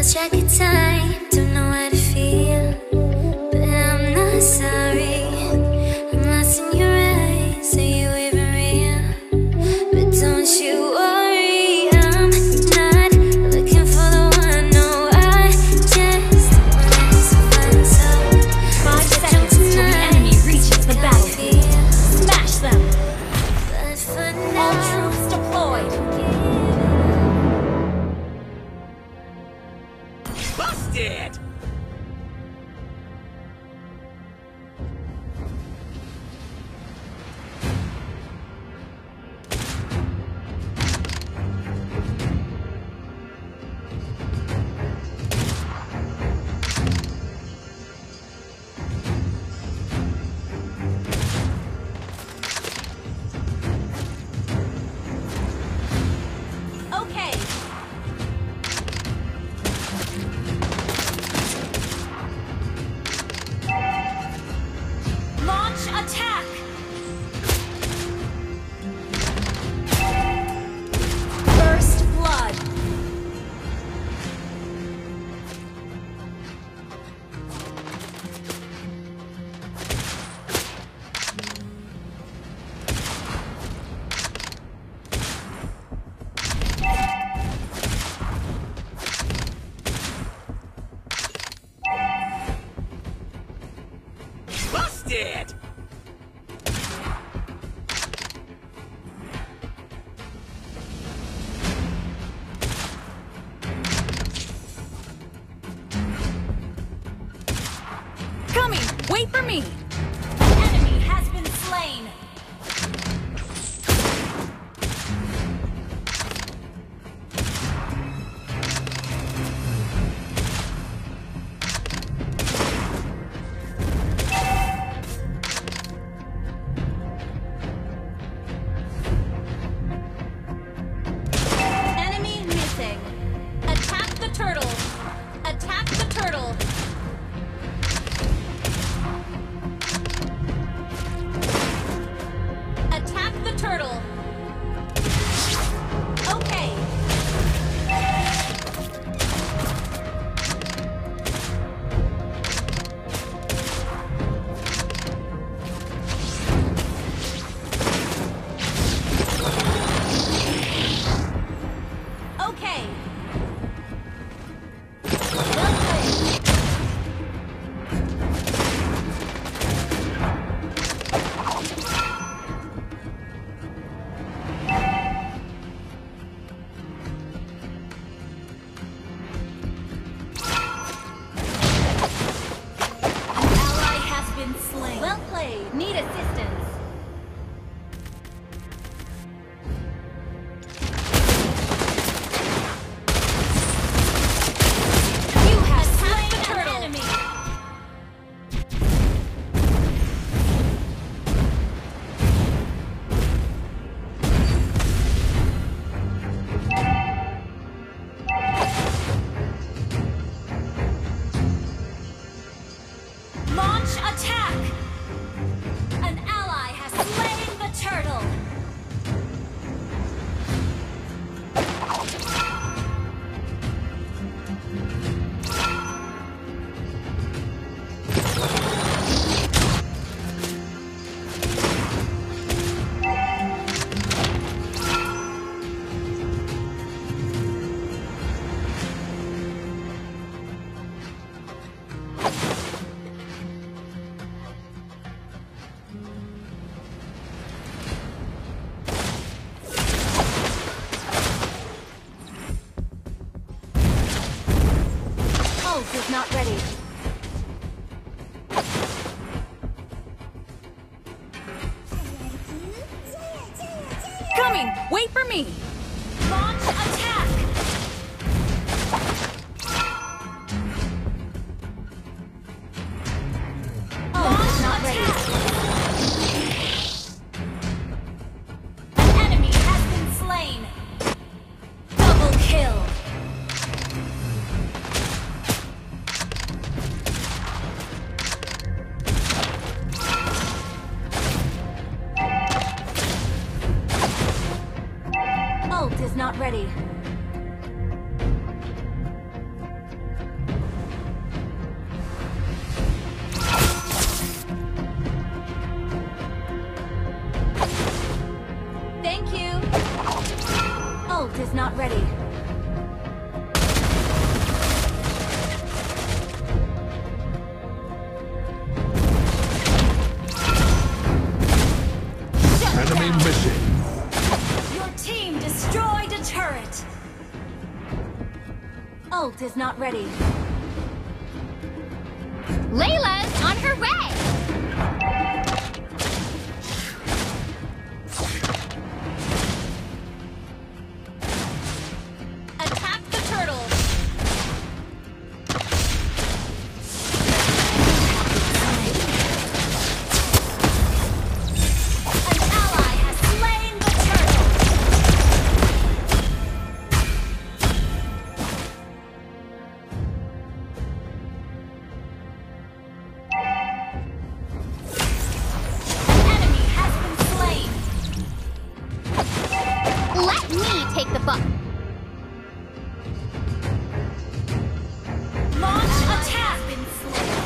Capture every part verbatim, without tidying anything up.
lost track of time, don't know how to feel, but I'm not sorry. I'm lost in your eyes, are you even real? But don't you worry, I'm not looking for the one, no, I just wanna survive. So Five seconds till the enemy reaches the battlefield. Smash them! but for All now, troops deployed! Busted! Okay. Launch attack! First blood! Busted! Coming! Wait for me! An enemy has been slain! Enemy missing. Attack the turtle. Attack the turtle. Attack the turtle. Okay. Okay. Well played. An ally has been slain. Well played. Need assistance. You have slain an enemy. Launch attack! An ally has slain the turtle. Ult is not ready. Coming! Wait for me! Launch attack! Launch not ready. An enemy has been slain. Double kill. Ult is not ready. Ult is not ready. Enemy missing. Your team destroyed a turret. Ult is not ready. Layla's on her way! Attack the turtle! An ally has slain the turtle. Enemy has been slain. Let me take the buck. Launch attack. Been slain.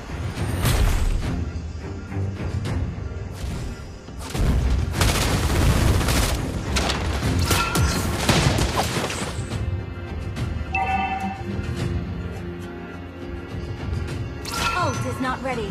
Ult is not ready.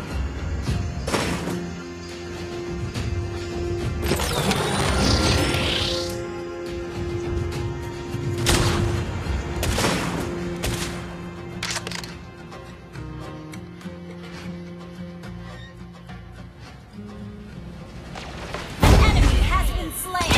An enemy has been slain.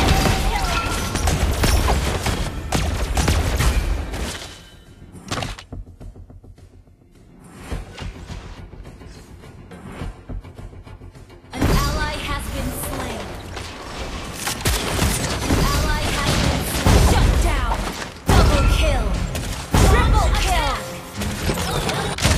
An ally has been slain. An ally has been slain. Shut down. Double kill. Triple kill.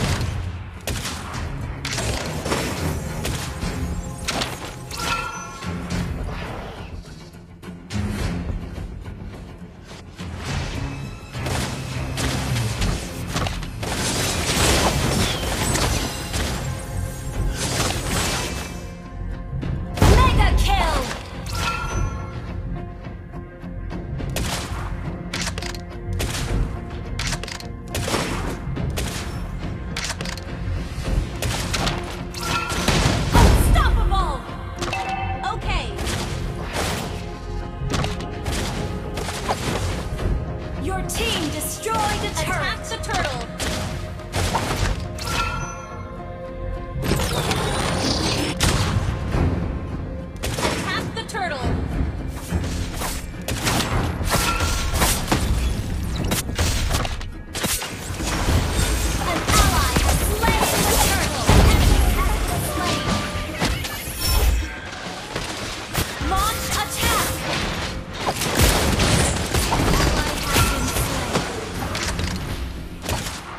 Mega kill. Unstoppable. Okay. Your team destroyed a turret. Attack the turtle! Attack the turtle! An ally has slain the turtle. Enemy has been slain. Launch attack. An ally has been slain.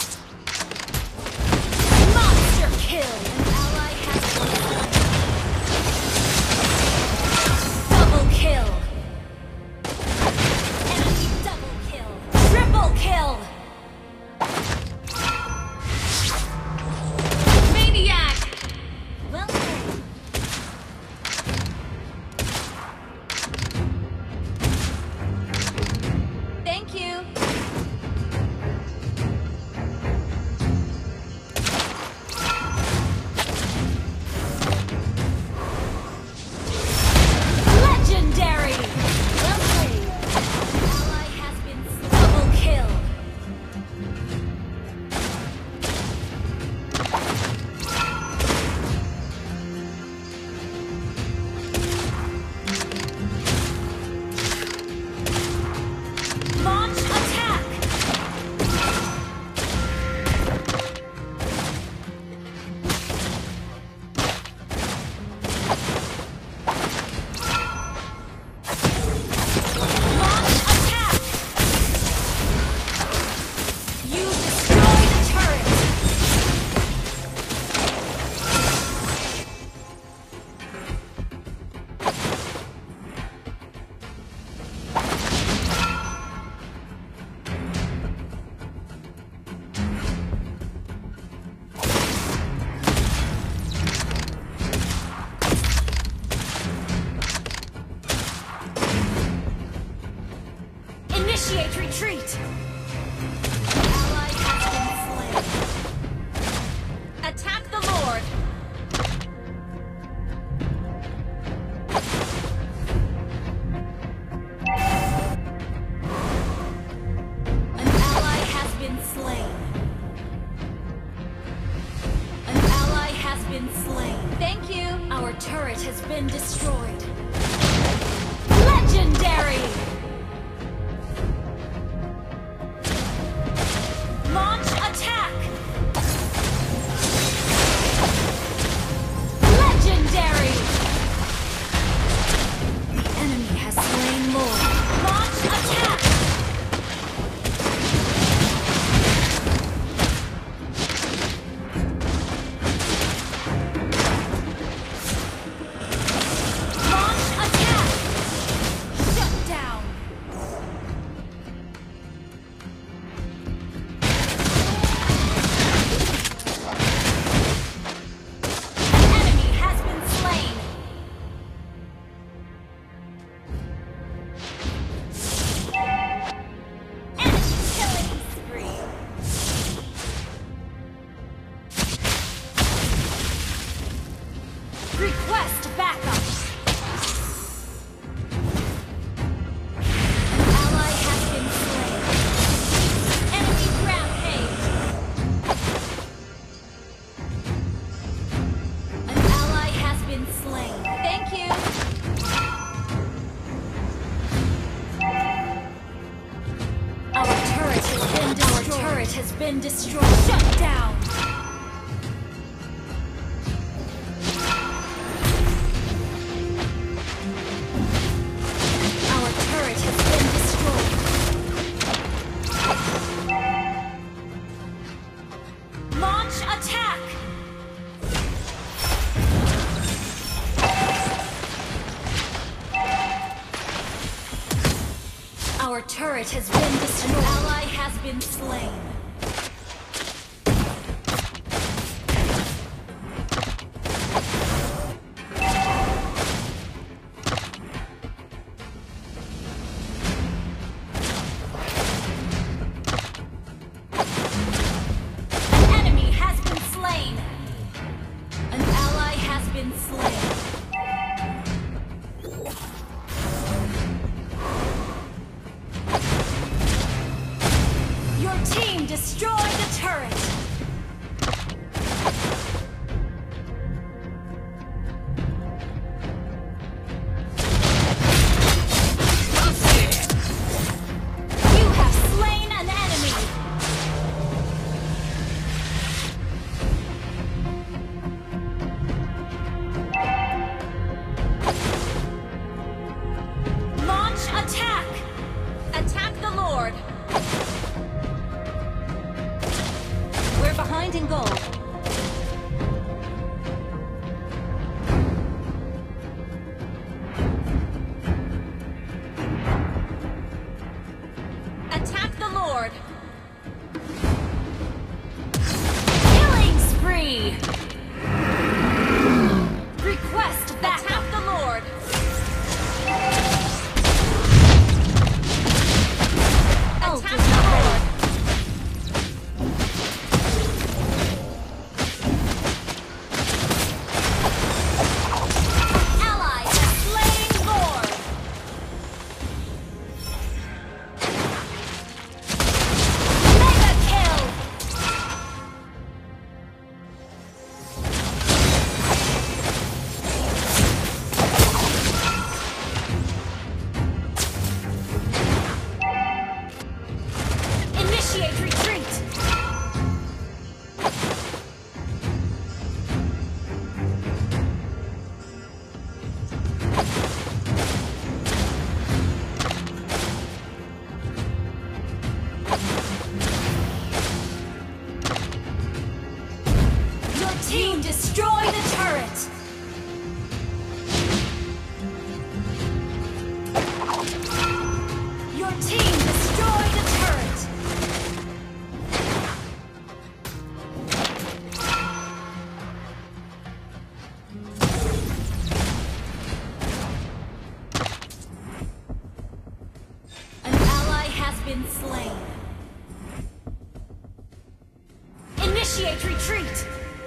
Initiate retreat! Ally has been slain. Attack the Lord! An ally has been slain. An ally has been slain. Thank you! Our turret has been destroyed. Legendary! Launch attack! Legendary! The enemy has slain Lord. Launch attack! Launch attack! Shut down! An enemy has been slain. Enemy killing spree. Request backup. An ally has been slain. Enemy rampage. An ally has been slain. Thank you! Our turret has been destroyed. Our turret has been destroyed. Shut down. Our turret has been destroyed. Launch attack! Our turret has been destroyed. An ally has been slain. An enemy has been slain. An ally has been slain. Your team been slain. Initiate retreat!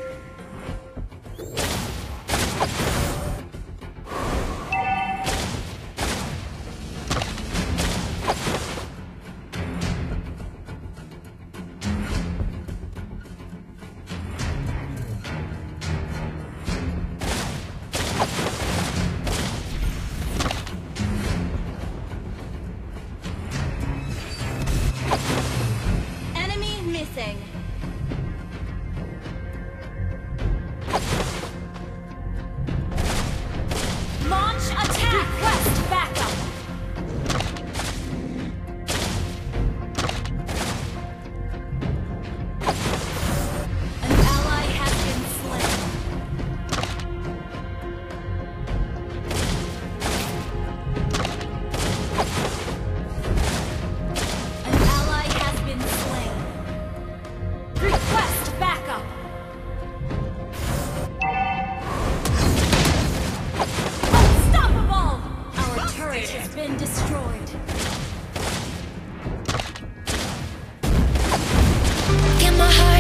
Enemy missing. Launch attack! Request backup! An ally has been slain. An ally has been slain. Request backup! Unstoppable! Our turret has been destroyed. Get my heart